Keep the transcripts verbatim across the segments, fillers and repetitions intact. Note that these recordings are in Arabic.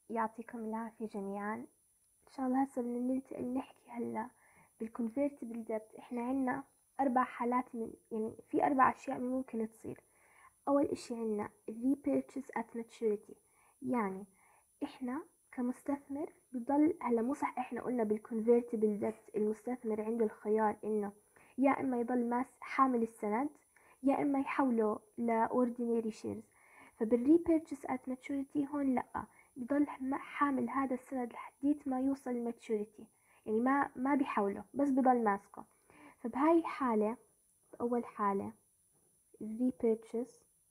يعطيكم العافية جميعا. إن شاء الله هسه بدنا ننتقل نحكي هلا بالconvertible debt. إحنا عنا أربع حالات، من يعني في أربع أشياء ممكن تصير. أول إشي عنا repurchase at maturity، يعني إحنا كمستثمر بضل هلا مو صح. إحنا قلنا بالconvertible debt المستثمر عنده الخيار إنه يا إما يضل ماس حامل السند، يا إما يحوله ل ordinary shares. فبالريبيرتشس at maturity هون لأ، بضل حامل هذا السند لحديت ما يوصل الماتشوريتي، يعني ما ما بيحوله بس بضل ماسكه. فبهاي الحالة، بأول حالة repurchase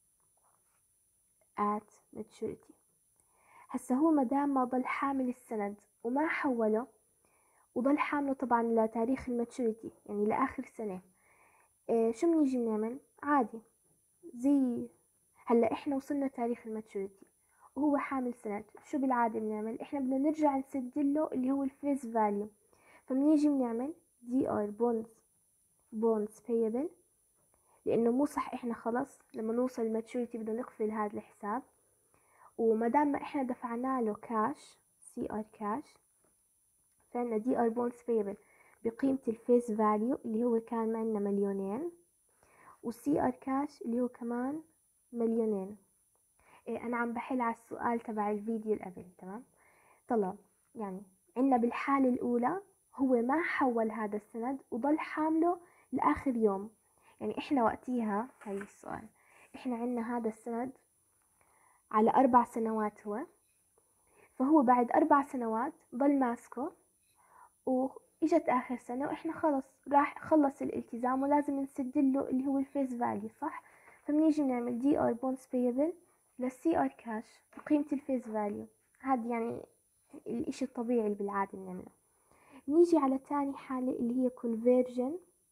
at maturity، هسا هو مدام ما ضل حامل السند وما حوله وضل حامله طبعا لتاريخ الماتشوريتي يعني لآخر سنة، إيه شو بنيجي بنعمل؟ عادي زي هلا احنا وصلنا تاريخ الماتشوريتي وهو حامل سند، شو بالعادة بنعمل؟ احنا بدنا نرجع نسجله اللي هو الفيس فاليو. فبنيجي بنعمل دي ار bonds bonds payable، لانه مو صح احنا خلص لما نوصل الماتشوريتي بدنا نقفل هذا الحساب، ومدام ما احنا دفعنا له كاش سي ار كاش، فعنا دي ار bonds payable بقيمة الفيس فاليو اللي هو كان عندنا مليونين، وسي ار كاش اللي هو كمان مليونين. إيه انا عم بحل على السؤال تبع الفيديو اللي قبل، تمام؟ طلع يعني عندنا بالحالة الأولى هو ما حول هذا السند وضل حامله لآخر يوم. يعني إحنا وقتيها هاي السؤال، إحنا عندنا هذا السند على أربع سنوات هو، فهو بعد أربع سنوات ضل ماسكه، وإجت آخر سنة وإحنا خلص راح خلص الالتزام ولازم نسجل له اللي هو الفيس فاليو، صح؟ فبنيجي نعمل دي ار bonds payable للسي ار كاش بقيمة الفيس فاليو. هذا يعني الاشي الطبيعي اللي بالعادة بنعمله. نيجي على تاني حالة اللي هي conversion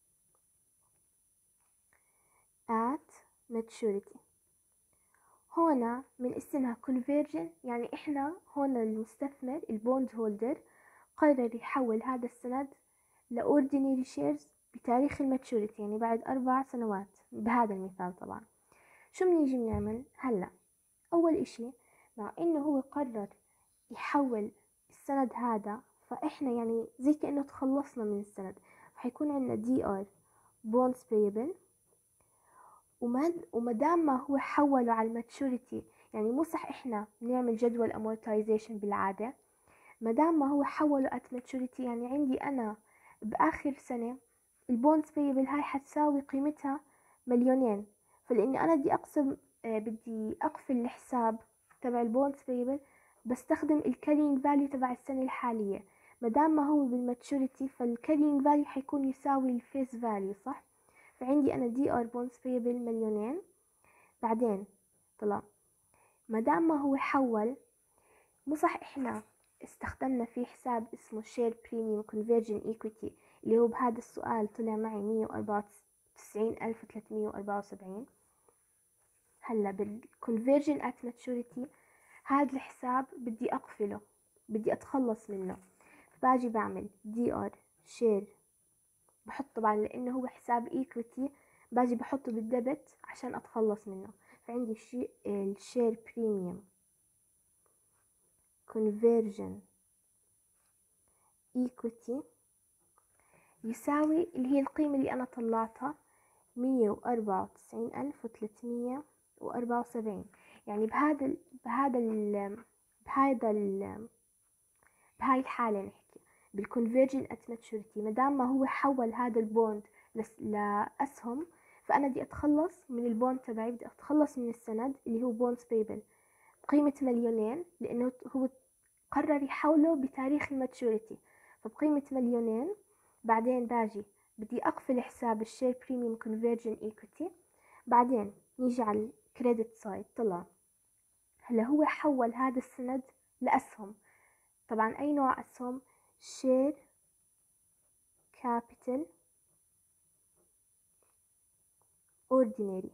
at maturity. هنا من اسمها conversion يعني احنا هنا المستثمر البوند هولدر قرر يحول هذا السند ل ordinary shares بتاريخ الماتشوريتي، يعني بعد أربع سنوات بهذا المثال. طبعا شو بنيجي بنعمل هلا؟ أول إشي مع إنه هو قرر يحول السند هذا، فإحنا يعني زي كأنه تخلصنا من السند، فحيكون عندنا دي ار bonds payable، ومدام ما هو حوله على الماتشوريتي، يعني مو صح إحنا بنعمل جدول amortization بالعادة، مدام ما هو حوله at maturity يعني عندي أنا بآخر سنة البونز payable هاي حتساوي قيمتها مليونين. فلأني أنا بدي أقسم آه بدي أقفل الحساب تبع البونز payable بستخدم الكارينج فاليو تبع السنة الحالية. مدام ما هو بالماتشوريتي فالكارينج فاليو حيكون يساوي الفيس فاليو، صح؟ فعندي أنا دي ار bonds payable مليونين. بعدين طلع مدام ما هو حول، مو صح إحنا استخدمنا في حساب اسمه share premium conversion equity اللي هو بهذا السؤال طلع معي مية وأربعة وتسعين ألف وثلاثمية وأربعة وسبعين. هلا بالconversion at maturity هذا الحساب بدي أقفله، بدي أتخلص منه، باجي بعمل دي ار share، بحط طبعا لأنه هو حساب equity باجي بحطه بالدبت عشان أتخلص منه. فعندي الشي الشير بريميوم conversion equity يساوي اللي هي القيمة اللي أنا طلعتها مية وأربعة وتسعين ألف وثلاثمية وأربعة وسبعين. يعني بهذا ال بهذا ال بهذا ال بهاي الحالة نحكي بالconversion at maturity، مدام ما هو حول هذا البوند لأسهم، فأنا بدي أتخلص من البوند تبعي، بدي أتخلص من السند اللي هو bonds payable بقيمة مليونين، لأنه هو قرر يحوله بتاريخ الماتشوريتي فبقيمة مليونين. بعدين باجي بدي أقفل حساب الشير بريميوم كونفرجن ايكوتي. بعدين نيجي على الكريدت سايد، طلع هلا هو حول هذا السند لأسهم. طبعا أي نوع أسهم؟ شير كابيتال اوردينري،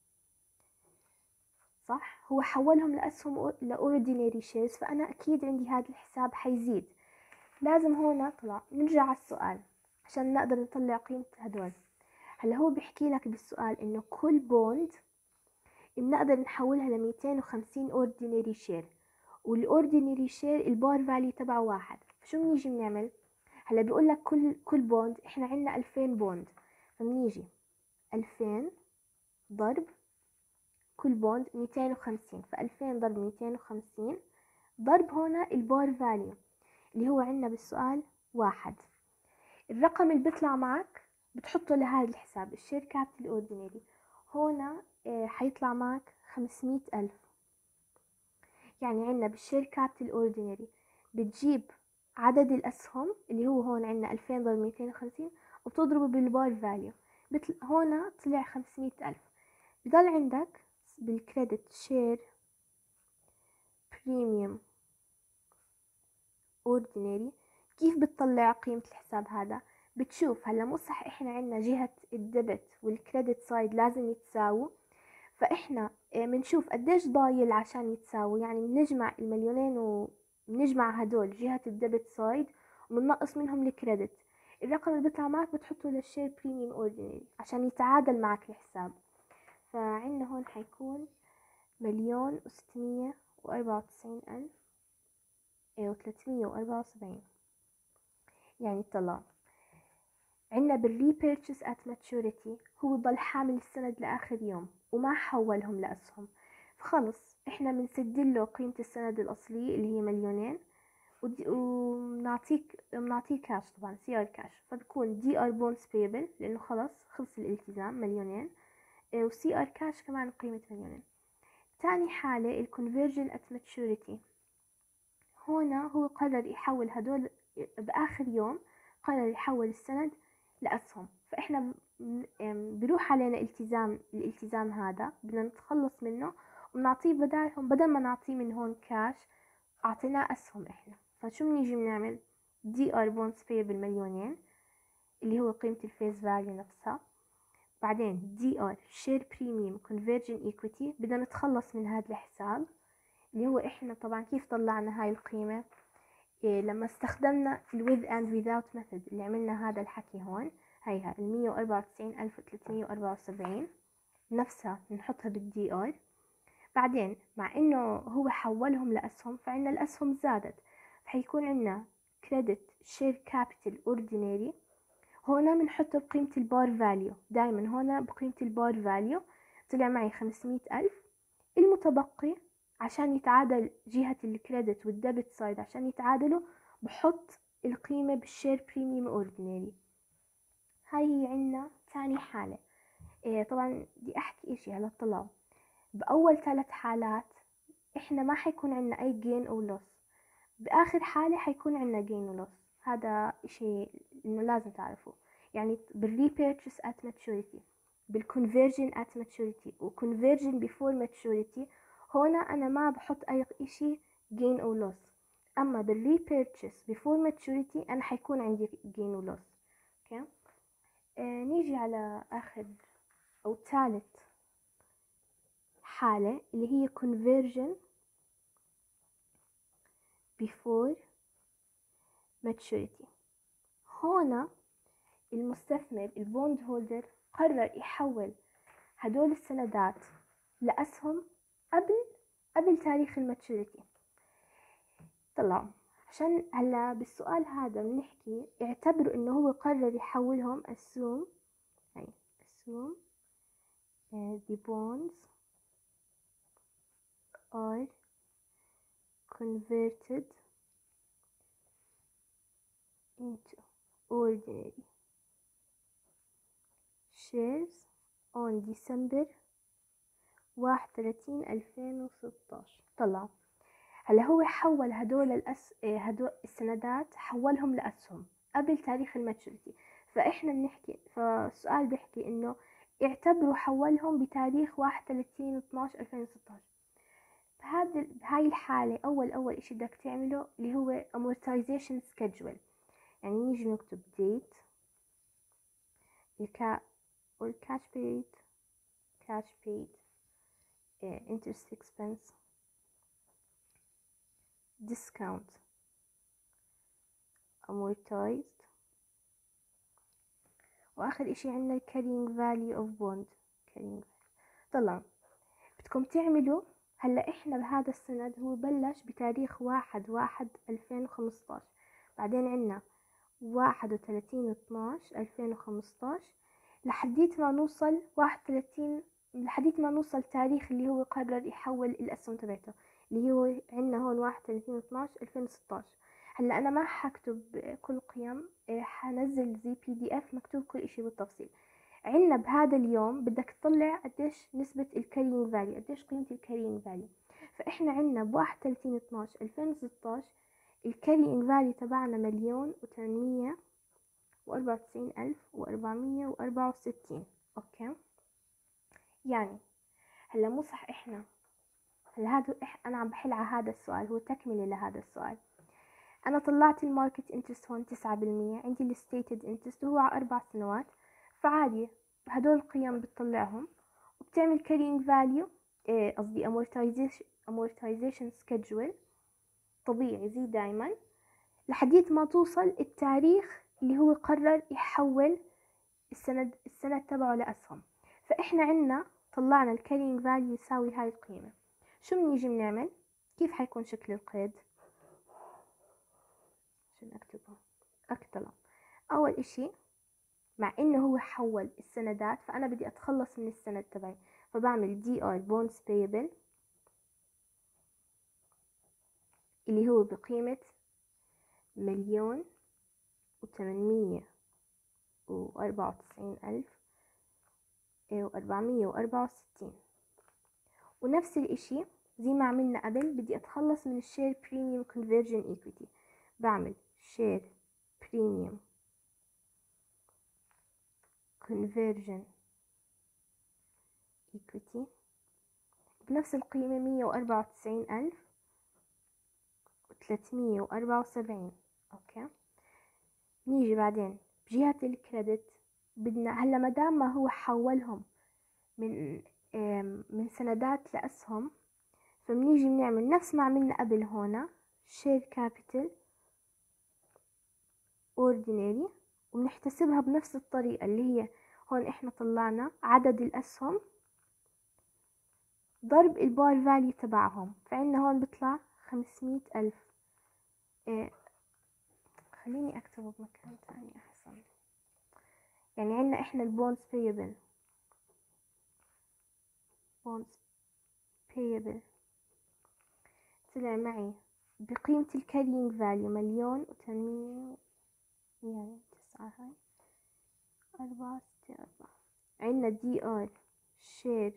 صح؟ هو حولهم لأسهم لأوردينري شيرز، فأنا أكيد عندي هذا الحساب حيزيد. لازم هون طلع نرجع على السؤال عشان نقدر نطلع قيمة هدول. هلا هو بيحكي لك بالسؤال إنه كل بوند بنقدر نحولها لميتين وخمسين اوردينري شير، والاوردينري شير البار فاليو تبعه واحد. فشو بنيجي بنعمل؟ هلا بيقول لك كل كل بوند، احنا عندنا ألفين بوند، فبنيجي ألفين ضرب كل بوند ميتين وخمسين، فألفين ضرب ميتين وخمسين ضرب هنا البار فاليو اللي هو عندنا بالسؤال واحد. الرقم اللي بيطلع معك بتحطه لهذا الحساب الشير كابيتال اوردينري. هنا اه حيطلع معك خمسمية ألف. يعني عندنا بالشير كابيتال اوردينري بتجيب عدد الأسهم اللي هو هون عندنا ألفين ضرب ميتين وخمسين وبتضربه بالبار فاليو، بتل... هنا طلع خمسمية ألف. بضل عندك بالكريدت شير بريميوم اوردينري. كيف بتطلع قيمة الحساب هذا؟ بتشوف هلا مو صح احنا عندنا جهة الديبت والكريدت سايد لازم يتساووا، فاحنا بنشوف قديش ضايل عشان يتساووا، يعني بنجمع المليونين وبنجمع هدول جهة الديبت سايد وبننقص منهم الكريدت. الرقم اللي بيطلع معك بتحطه للشير بريميوم اوردينري عشان يتعادل معك الحساب. فعندنا هون حيكون مليون وستمية وأربعة وتسعين ألف وثلاثمية وأربعة وسبعين. يعني طلع عندنا بالري purchase at maturity هو ضل حامل السند لآخر يوم وما حولهم لأسهم، فخلص احنا بنسجل له قيمة السند الأصلي اللي هي مليونين وبنعطيك بنعطيه كاش، طبعا سي ار كاش، فبكون دي ار بونز payable لأنه خلص خلص الالتزام مليونين، وسي ار كاش كمان قيمة مليونين. تاني حالة الكونفرجن at maturity، هنا هو قرر يحول هدول بآخر يوم، قرر يحول السند لأسهم، فإحنا بروح علينا التزام، الالتزام هذا بدنا نتخلص منه ونعطيه بدالهم، بدل ما نعطيه من هون كاش أعطيناه أسهم إحنا. فشو بنيجي بنعمل؟ دي ار بونز payable مليونين اللي هو قيمة الفيس فاليو نفسها، بعدين دي ار شير بريميوم كونفرجن ايكويتي بدنا نتخلص من هذا الحساب اللي هو إحنا طبعا كيف طلعنا هاي القيمة؟ إيه لما استخدمنا ال with and without method اللي عملنا هذا الحكي هون، هيها ال مية وأربعة وتسعين ألف وثلاثمية وأربعة وسبعين نفسها بنحطها بالدي ار. بعدين مع انه هو حولهم لأسهم فعنا الأسهم زادت، فحيكون عنا credit share capital ordinary، هنا بنحطه بقيمة البار فاليو، دايما هنا بقيمة البار فاليو طلع معي خمسمية ألف. المتبقي عشان يتعادل جهة الكريدت والديبت سايد عشان يتعادلوا بحط القيمة بالشير بريميوم اوردينري. هاي هي عنا ثاني حالة. إيه طبعا بدي احكي اشي هلا طلعوا باول ثلاث حالات احنا ما حيكون عنا اي جين او لوس، باخر حالة حيكون عنا جين ولوس. هذا اشي انه لازم تعرفوه. يعني بالريبيرتشس at maturity، بالconversion at maturity وconversion before maturity هنا انا ما بحط اي اشي gain او loss، اما بالrepurchase before maturity انا حيكون عندي gain و loss. اوكي آه نيجي على اخر او ثالث حالة اللي هي conversion before maturity. هنا المستثمر البوند هولدر قرر يحول هدول السندات لأسهم قبل قبل تاريخ الماتشوريتي. طلعوا عشان هلا بالسؤال هذا بنحكي اعتبروا انه هو قرر يحولهم assume هاي assume uh, the bonds are converted into ordinary shares on December واحد وثلاثين ألفين وستاشر. طلعوا هلا هو حول هدول الأس... هدول السندات حولهم لأسهم قبل تاريخ الماتشوريتي، فإحنا بنحكي فالسؤال بيحكي إنه اعتبروا حولهم بتاريخ واحد وثلاثين اثناشر ألفين وستاشر. بهذا بهاي الحالة أول أول إشي بدك تعمله اللي هو amortization schedule. يعني نيجي نكتب date الكا والcash paid cash paid uh, interest expense discount amortized، واخر اشي عندنا carrying value of bond carrying value. طلع بدكم تعملوا هلا احنا بهذا السند هو بلش بتاريخ واحد واحد ألفين وخمسطعش، بعدين عنا واحد وثلاثين اثناش ألفين وخمسطعش لحديت ما نوصل واحد وثلاثين، لحديت ما نوصل تاريخ اللي هو قرر يحول الأسهم تبعته اللي هو عنا هون واحد وثلاثين اثناش ألفين وستطعش. هلا أنا ما حكتب كل قيم، حنزل زي بي دي اف مكتوب كل اشي بالتفصيل. عنا بهذا اليوم بدك تطلع قديش نسبة الكارينج فاليو، قديش قيمة الكارينج فاليو. فإحنا عنا بواحد وثلاثين اثناش ألفين وستطعش الكارينج فاليو تبعنا مليون وثمانمية وأربعة وتسعين ألف وأربعمية وأربعة وستين. أوكي، يعني هلا مو صح إحنا هلا هذا إح... أنا عم بحل على هذا السؤال، هو تكملة لهذا السؤال. أنا طلعت الماركت انترست هون تسعة بالمية، عندي الستيتد انترست وهو على أربع سنوات، فعادي هدول القيم بتطلعهم وبتعمل carrying value، قصدي amortization amortization schedule طبيعي زي دايما لحديت ما توصل التاريخ اللي هو قرر يحول السند السند تبعه لأسهم. فإحنا عنا طلعنا الكارينج فاليو يساوي هاي القيمة. شو بنيجي بنعمل؟ كيف حيكون شكل القيد؟ عشان أكتبه أكتبه أول إشي، مع إنه هو حول السندات فأنا بدي أتخلص من السند تبعي، فبعمل دي آر bonds payable اللي هو بقيمة مليون وثمانمية وأربعة وتسعين ألف وأربعمية وأربعة وستين. ونفس الإشي زي ما عملنا قبل بدي أتخلص من الشير بريميوم conversion equity، بعمل شير بريميوم conversion equity بنفس القيمة مية وأربعة وتسعين ألف وثلاثمية وأربعة وسبعين. أوكي، نيجي بعدين بجهة الكريدت بدنا هلا مدام ما هو حولهم من من سندات لأسهم فبنيجي بنعمل نفس ما عملنا قبل هنا شير كابيتال اوردينري وبنحتسبها بنفس الطريقة اللي هي هون احنا طلعنا عدد الأسهم ضرب البار فاليو تبعهم، فعنا هون بيطلع خمسمية ألف. إيه خليني أكتبه بمكان تاني أحسن. يعني عنا إحنا البونز payable bonds payable طلع معي بقيمة الكارينج فاليو مليون وثمانمية يعني تسعة هاي أربعة ستة أربعة. عنا دي آر شير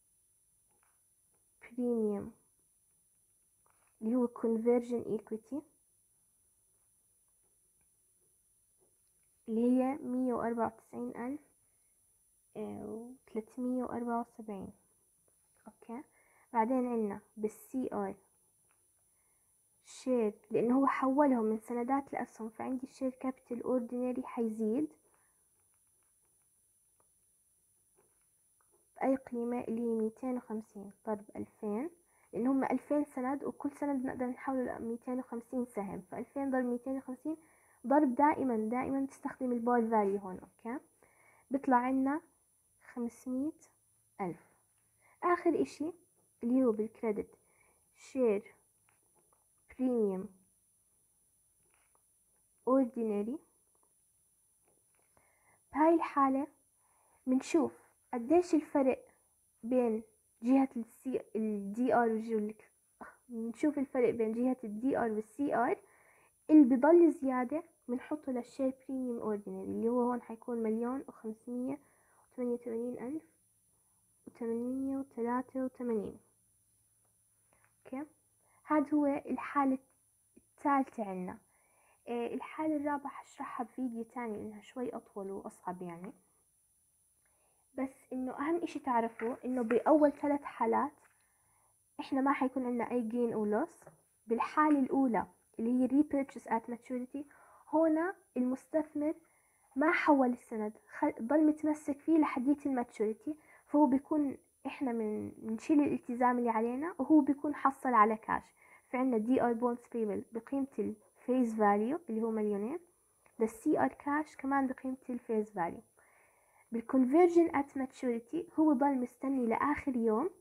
بريميوم اللي هو conversion equity اللي هي مية وأربعة وتسعين ألف وثلاثمية وأربعة وسبعين. أوكي، بعدين عنا بالسي آر شير لأنه هو حولهم من سندات لأسهم فعندي الشير كابيتال اوردينري حيزيد بأي قيمة اللي هي ميتين وخمسين ضرب ألفين، لأن هم ألفين سند وكل سند بنقدر نحوله لميتين وخمسين سهم، فألفين ضرب ميتين وخمسين ضرب دائما دائما تستخدم البار فاليو هون. أوكي، بيطلع عنا خمسمية ألف. آخر إشي اللي هو بالكريدت شير بريميوم اوردينري. بهاي الحالة بنشوف قديش الفرق بين جهة السي الدي ار والجولك، بنشوف الفرق بين جهة الدي ار والسي ار اللي بضل زيادة بنحطه للشير بريميوم اوردينري اللي هو هون حيكون مليون وخمسمية وثمانية وثمانين ألف وثمانمية وثلاثة وثمانين. اوكي، هذا هو الحالة الثالثة عنا. إيه الحالة الرابعة حشرحها بفيديو تاني لأنها شوي أطول وأصعب يعني، بس إنه أهم إشي تعرفوا إنه بأول ثلاث حالات إحنا ما حيكون عنا أي gain أو loss. بالحالة الأولى اللي هي repurchase at maturity هنا المستثمر ما حول السند، ضل متمسك فيه لحديت الماتشوريتي، فهو بيكون إحنا من نشيل الالتزام اللي علينا وهو بيكون حصل على كاش. فعنا دي ار bonds payable بقيمة الفيز فاليو اللي هو مليونين، للسي ار كاش كمان بقيمة الفيز فاليو. بالconversion at maturity هو ضل مستني لآخر يوم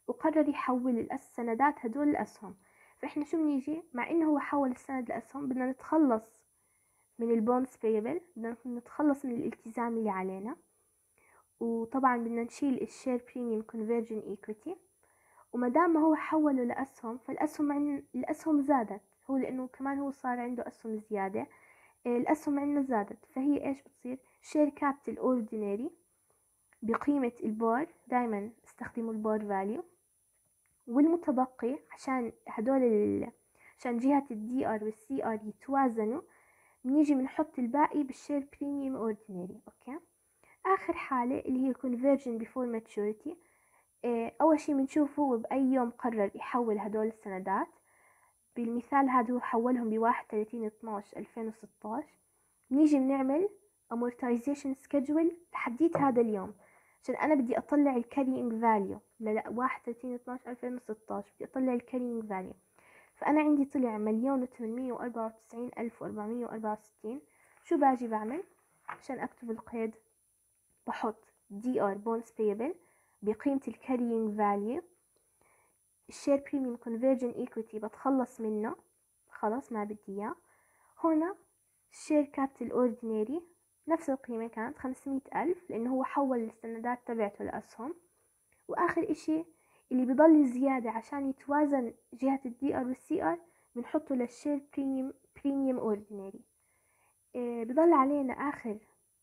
وقرر يحول السندات هدول الأسهم. فإحنا شو بنيجي مع إنه هو حول السند لأسهم، بدنا نتخلص من البونز بيبل، بدنا نتخلص من الالتزام اللي علينا، وطبعا بدنا نشيل الشير بريميوم كونفرجن ايكويتي. وما دام ما هو حوله لأسهم، فالأسهم عن الأسهم زادت، هو لأنه كمان هو صار عنده أسهم زيادة، الأسهم عندنا زادت، فهي إيش بتصير؟ شير كابيتال اوردينري بقيمة البار، دايما استخدموا البار فاليو، والمتبقي عشان هدول ال... عشان جهة الدي ار والسي ار يتوازنوا، بنيجي بنحط الباقي بالشير بريميوم اوردينري. اوكي، آخر حالة اللي هي conversion before maturity. إيه، أول شي بنشوف هو بأي يوم قرر يحول هدول السندات. بالمثال هذا هو حولهم بواحد وثلاثين اثناعش ألفين وستاش. بنيجي بنعمل amortization schedule لحديت هذا اليوم، عشان أنا بدي أطلع ال carrying value لا واحد وثلاثين اثناعش ألفين وستاش، بدي أطلع ال carrying value. فأنا عندي طلع مليون وثمانمية وأربعة وتسعين ألف وأربعمية وأربعة وستين. شو باجي بعمل عشان أكتب القيد؟ بحط دي ار bonds payable بقيمة ال carrying value، الشير بريميوم كونفرجن ايكويتي بتخلص منه، خلاص ما بدي اياه. هنا الشير كابيتال اوردينري نفس القيمة كانت خمسمية ألف، لأنه هو حول السندات تبعته لأسهم. وآخر إشي اللي بيضل زيادة عشان يتوازن جهة الدي ار والسي ار، بنحطه للشير بريميوم بريميوم اوردينري. إيه بضل علينا آخر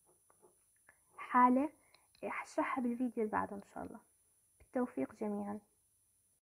حالة، إيه، هشرحها بالفيديو اللي بعده إن شاء الله. بالتوفيق جميعا.